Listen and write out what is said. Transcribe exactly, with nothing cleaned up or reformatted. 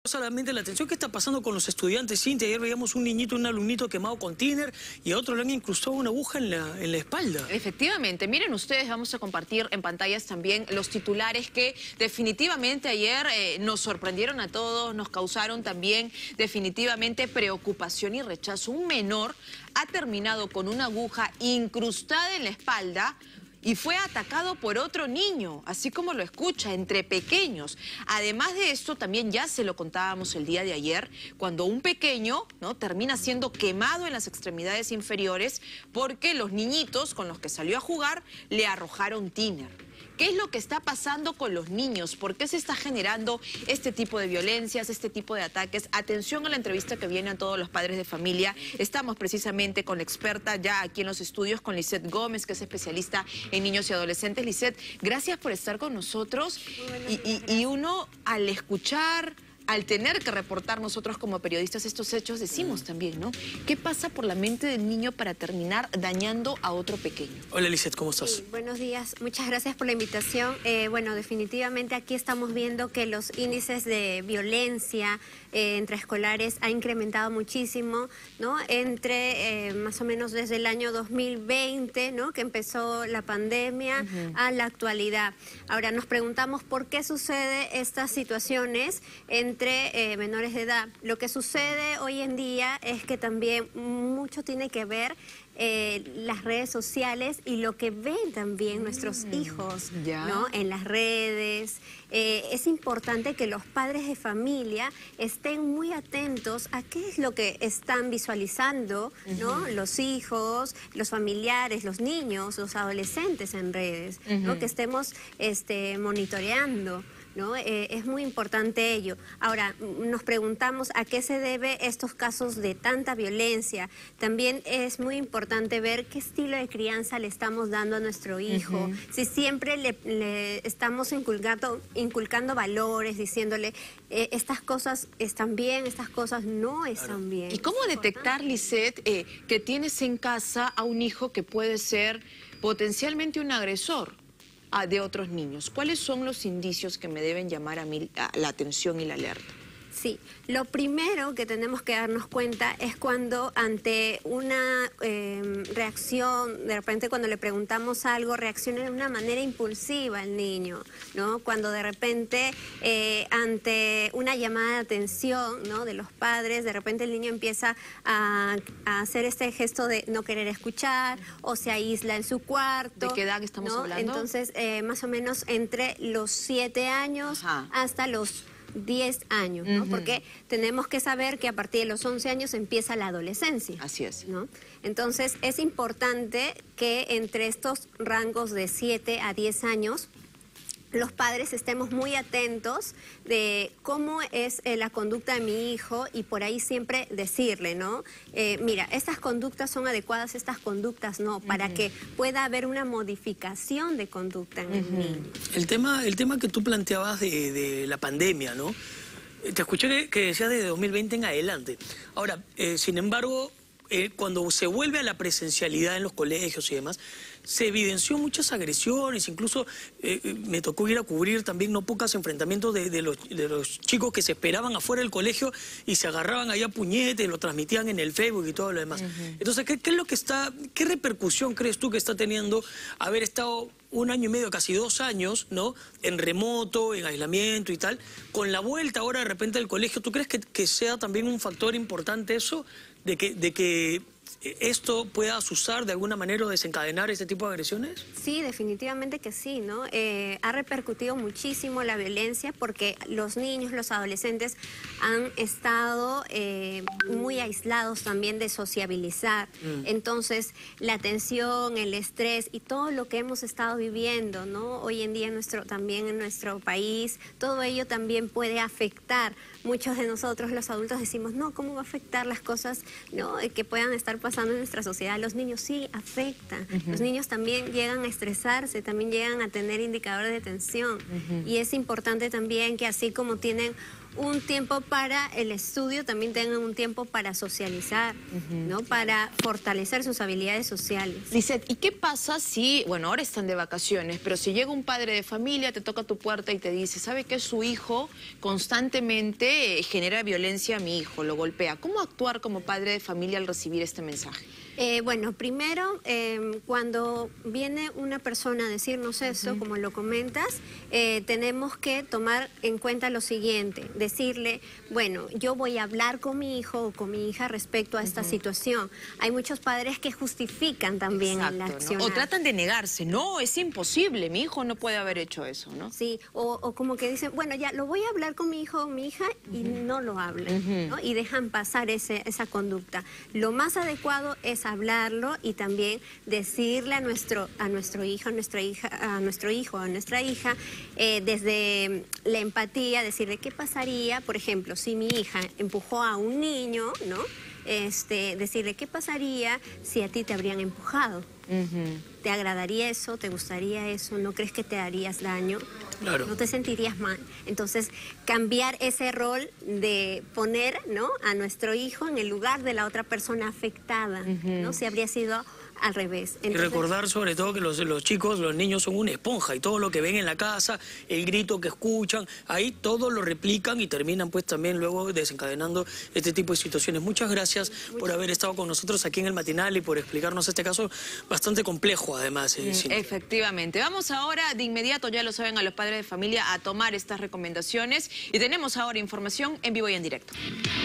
Solamente la atención, ¿qué está pasando con los estudiantes, Cintia? Ayer veíamos un niñito, un alumnito quemado con tiner y a otro le han incrustado una aguja en la, en la espalda. Efectivamente, miren ustedes, vamos a compartir en pantallas también los titulares que definitivamente ayer eh, nos sorprendieron a todos, nos causaron también definitivamente preocupación y rechazo. Un menor ha terminado con una aguja incrustada en la espalda y fue atacado por otro niño, así como lo escucha, entre pequeños. Además de esto, también ya se lo contábamos el día de ayer, cuando un pequeño, ¿no?, termina siendo quemado en las extremidades inferiores porque los niñitos con los que salió a jugar le arrojaron tiner. ¿Qué es lo que está pasando con los niños? ¿Por qué se está generando este tipo de violencias, este tipo de ataques? Atención a la entrevista que viene a todos los padres de familia. Estamos precisamente con la experta ya aquí en los estudios, con Lisette Gómez, que es especialista en niños y adolescentes. Lisette, gracias por estar con nosotros. Y, y, y uno, al escuchar, al tener que reportar nosotros como periodistas estos hechos, decimos también, ¿no? ¿Qué pasa por la mente del niño para terminar dañando a otro pequeño? Hola, Lisette, ¿cómo estás? Sí, buenos días, muchas gracias por la invitación. Eh, bueno, definitivamente aquí estamos viendo que los índices de violencia eh, entre escolares ha incrementado muchísimo, ¿no? Entre eh, más o menos desde el año dos mil veinte, ¿no?, que empezó la pandemia, uh-huh, a la actualidad. Ahora nos preguntamos por qué sucede estas situaciones en entre eh, menores de edad. Lo que sucede hoy en día es que también mucho tiene que ver eh, las redes sociales y lo que ven también nuestros mm, hijos, ¿ya?, ¿no?, en las redes. Eh, es importante que los padres de familia estén muy atentos a qué es lo que están visualizando, ¿no?, uh-huh, los hijos, los familiares, los niños, los adolescentes en redes, uh-huh, ¿no?, que estemos este, monitoreando, ¿no? Eh, es muy importante ello. Ahora, nos preguntamos a qué se debe estos casos de tanta violencia. También es muy importante ver qué estilo de crianza le estamos dando a nuestro hijo. Uh-huh. Si siempre le, le estamos inculcando, inculcando valores, diciéndole eh, estas cosas están bien, estas cosas no están claro. bien. ¿Y cómo detectar, Lisette, eh, que tienes en casa a un hijo que puede ser potencialmente un agresor de otros niños? ¿Cuáles son los indicios que me deben llamar a mí a la atención y la alerta? Sí, lo primero que tenemos que darnos cuenta es cuando ante una eh, reacción, de repente cuando le preguntamos algo, reacciona de una manera impulsiva el niño, ¿no? Cuando de repente eh, ante una llamada de atención, ¿no?, de los padres, de repente el niño empieza a, a hacer este gesto de no querer escuchar o se aísla en su cuarto. ¿De qué edad estamos ¿no? hablando? Entonces, eh, más o menos entre los siete años, ajá, hasta los diez años, ¿no? Uh-huh. Porque tenemos que saber que a partir de los once años empieza la adolescencia. Así es. ¿No? Entonces, es importante que entre estos rangos de siete a diez años, los padres estemos muy atentos de cómo es eh, la conducta de mi hijo y por ahí siempre decirle, ¿no? Eh, mira, estas conductas son adecuadas, estas conductas no, para uh-huh, que pueda haber una modificación de conducta en uh-huh, el niño. El tema, el tema que tú planteabas de, de la pandemia, ¿no? Te escuché que, que decías de dos mil veinte en adelante. Ahora, eh, sin embargo, eh, cuando se vuelve a la presencialidad en los colegios y demás, se evidenció muchas agresiones, incluso eh, me tocó ir a cubrir también no pocos enfrentamientos de, de, los, de los chicos que se esperaban afuera del colegio y se agarraban allá a puñetes, lo transmitían en el Facebook y todo lo demás. Uh-huh. Entonces, ¿qué, qué es lo que está, qué repercusión crees tú que está teniendo haber estado un año y medio, casi dos años, ¿no?, en remoto, en aislamiento y tal, con la vuelta ahora de repente al colegio? ¿Tú crees que, que sea también un factor importante eso, de que, de que esto pueda asusar de alguna manera o desencadenar este tipo de agresiones? Sí, definitivamente que sí, ¿no? Eh, ha repercutido muchísimo la violencia porque los niños, los adolescentes han estado eh, muy aislados también de sociabilizar. Mm. Entonces, la tensión, el estrés y todo lo que hemos estado viviendo, ¿no?, hoy en día en nuestro, también en nuestro país, todo ello también puede afectar. Muchos de nosotros, los adultos, decimos, no, ¿cómo va a afectar las cosas, ¿no?, que puedan estar estar pasando en nuestra sociedad, los niños sí afectan. Uh-huh. Los niños también llegan a estresarse, también llegan a tener indicadores de tensión. Uh-huh. Y es importante también que así como tienen un tiempo para el estudio, también tengan un tiempo para socializar, uh-huh, ¿no? Para fortalecer sus habilidades sociales. Lizeth, ¿y qué pasa si, bueno, ahora están de vacaciones, pero si llega un padre de familia, te toca tu puerta y te dice, ¿sabe que su hijo constantemente genera violencia a mi hijo, lo golpea? ¿Cómo actuar como padre de familia al recibir este mensaje? Eh, bueno, primero, eh, cuando viene una persona a decirnos eso, uh-huh, como lo comentas, eh, tenemos que tomar en cuenta lo siguiente, decirle, bueno, yo voy a hablar con mi hijo o con mi hija respecto a esta uh-huh situación. Hay muchos padres que justifican también Exacto, la acción. ¿no? O tratan de negarse, no, es imposible, mi hijo no puede haber hecho eso, ¿no? Sí, o, o como que dicen, bueno, ya lo voy a hablar con mi hijo o mi hija y uh-huh no lo hablan, uh-huh, ¿no? Y dejan pasar ese, esa conducta. Lo más adecuado es hablarlo y también decirle a nuestro a nuestro hijo, a nuestra hija, a nuestro hijo, a nuestra hija, eh, desde la empatía, decirle qué pasaría, por ejemplo, si mi hija empujó a un niño, ¿no? Este, decirle qué pasaría si a ti te habrían empujado. Uh-huh. ¿Te agradaría eso? ¿Te gustaría eso? ¿No crees que te harías daño? Claro. ¿No te sentirías mal? Entonces, cambiar ese rol de poner, ¿no?, a nuestro hijo en el lugar de la otra persona afectada, uh-huh, ¿no? Si habría sido al revés. Entonces, y recordar sobre todo que los, los chicos, los niños son una esponja y todo lo que ven en la casa, el grito que escuchan, ahí todo lo replican y terminan pues también luego desencadenando este tipo de situaciones. Muchas gracias Muchas por haber estado con nosotros aquí en el matinal y por explicarnos este caso bastante complejo además. Eh, mm, efectivamente. Vamos ahora de inmediato, ya lo saben, a los padres de familia a tomar estas recomendaciones y tenemos ahora información en vivo y en directo.